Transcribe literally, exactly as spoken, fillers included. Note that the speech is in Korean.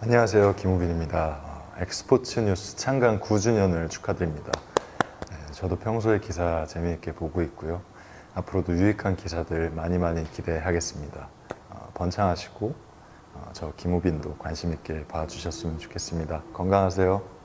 안녕하세요, 김우빈입니다. 어, 엑스포츠 뉴스 창간 구 주년을 축하드립니다. 네, 저도 평소에 기사 재미있게 보고 있고요. 앞으로도 유익한 기사들 많이 많이 기대하겠습니다. 어, 번창하시고 어, 저 김우빈도 관심 있게 봐주셨으면 좋겠습니다. 건강하세요.